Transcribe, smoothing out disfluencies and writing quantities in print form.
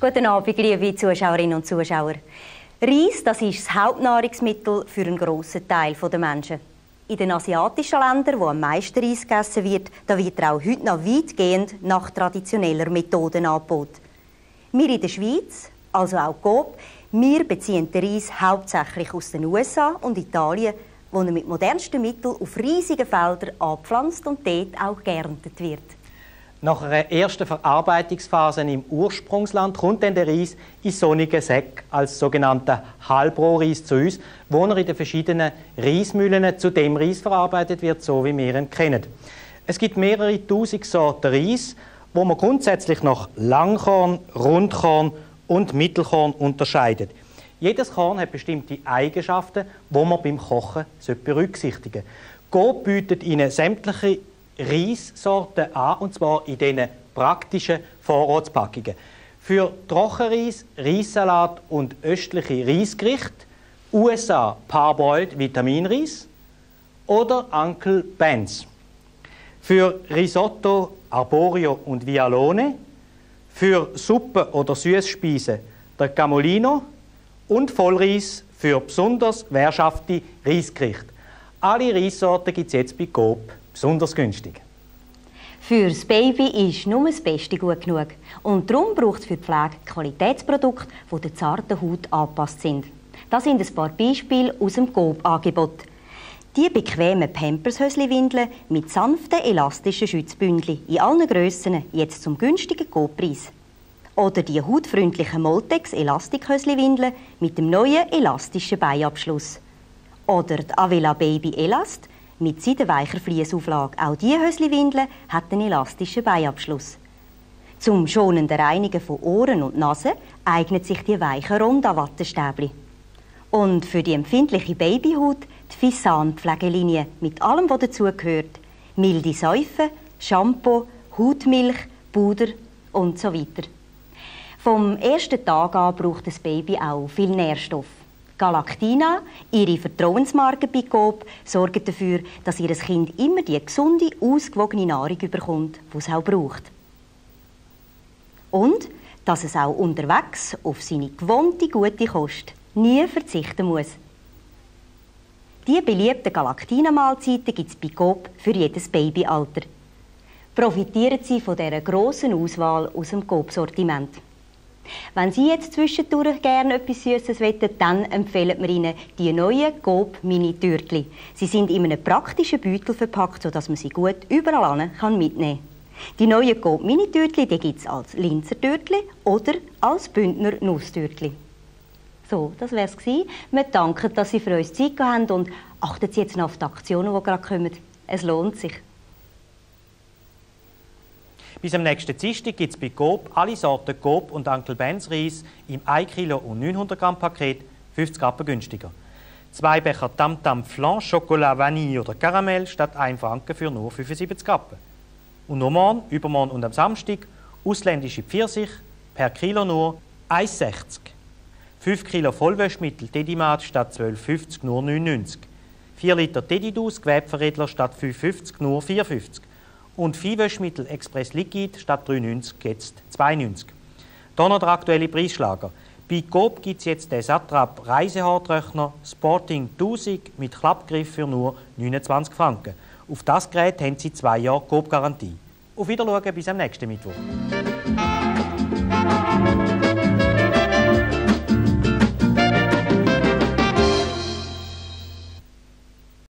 Guten Abend, liebe Zuschauerinnen und Zuschauer. Reis, das ist das Hauptnahrungsmittel für einen grossen Teil der Menschen. In den asiatischen Ländern, wo am meisten Reis gegessen wird, da wird er auch heute noch weitgehend nach traditioneller Methoden angeboten. Wir in der Schweiz, also auch Coop, wir beziehen den Reis hauptsächlich aus den USA und Italien, wo er mit modernsten Mitteln auf riesigen Feldern angepflanzt und dort auch geerntet wird. Nach einer ersten Verarbeitungsphase im Ursprungsland kommt dann der Reis in sonnigen Säcken als sogenannter Halbrohreis zu uns, wo er in den verschiedenen Reismühlen zu dem Reis verarbeitet wird, so wie wir ihn kennen. Es gibt mehrere tausend Sorten Reis, wo man grundsätzlich nach Langkorn, Rundkorn und Mittelkorn unterscheidet. Jedes Korn hat bestimmte Eigenschaften, die man beim Kochen berücksichtigen sollte. Coop bietet Ihnen sämtliche Reissorten an, und zwar in diesen praktischen Vorratspackungen. Für Trockenreis, Reissalat und östliche Reisgerichte USA Parboiled Vitaminreis oder Uncle Ben's. Für Risotto Arborio und Vialone, für Suppe oder Süßspeisen der Camolino und Vollreis für besonders währschafte Reisgerichte. Alle Reissorten gibt es jetzt bei Coop besonders günstig. Für das Baby ist nur das Beste gut genug. Und darum braucht es für die Pflege Qualitätsprodukte, die der zarten Haut angepasst sind. Das sind ein paar Beispiele aus dem Coop-Angebot. Die bequemen Pampers-Hösli-Windeln mit sanften, elastischen Schutzbündeln in allen Grössen, jetzt zum günstigen Coop-Preis. Oder die hautfreundlichen Moltex-Elastik-Hösli-Windeln mit dem neuen elastischen Beinabschluss. Oder die Avela Baby Elast mit seidenweicher Fließauflage. Auch diese Hösli-Windeln hat einen elastischen Beinabschluss. Zum schonenden Reinigen von Ohren und Nase eignet sich die weichen Ronda-Wattestäbli. Und für die empfindliche Babyhaut die Fissan-Pflegelinie mit allem, was dazugehört. Milde Säufe, Shampoo, Hautmilch, Puder und so weiter. Vom ersten Tag an braucht das Baby auch viel Nährstoff. Galactina, ihre Vertrauensmarke bei Coop, sorgt dafür, dass ihr Kind immer die gesunde, ausgewogene Nahrung bekommt, die es auch braucht. Und dass es auch unterwegs auf seine gewohnte gute Kost nie verzichten muss. Die beliebten Galactina-Mahlzeiten gibt es bei Coop für jedes Babyalter. Profitieren Sie von dieser grossen Auswahl aus dem Coop-Sortiment. Wenn Sie jetzt zwischendurch gerne etwas Süßes wollen, dann empfehlen wir Ihnen die neuen Coop Mini-Türtli. Sie sind in einem praktischen Beutel verpackt, sodass man sie gut überall mitnehmen kann. Die neuen Coop Mini-Türtli gibt es als Linzer Türtli oder als Bündner Nusstürtli. So, das wäre es gewesen. Wir danken, dass Sie für uns Zeit haben und achten Sie jetzt noch auf die Aktionen, die gerade kommen. Es lohnt sich. Bis am nächsten Dienstag gibt es bei Coop alle Sorten Coop und Uncle Ben's Reis im 1 Kilo und 900 Gramm Paket 50 Rappen günstiger. 2 Becher Tam Tam Flan, Chocolat, Vanille oder Karamell statt 1 Franken für nur 75 Rappen. Und noch morgen, übermorgen und am Samstag ausländische Pfirsich per Kilo nur 1,60. 5 Kilo Vollwäschmittel Dedimat statt 12,50 nur 9,90. 4 Liter Dedidus Gewebeveredler statt 5,50 nur 4,50. Und Viehwäschmittel Express Liquid statt 3,90 jetzt 2,90. Hier noch der aktuelle Preisschlager. Bei Coop gibt es jetzt den Satrap Reisehaartrockner Sporting 1000 mit Klappgriff für nur 29 Franken. Auf das Gerät haben Sie 2 Jahre Coop-Garantie. Auf Wiedersehen bis am nächsten Mittwoch.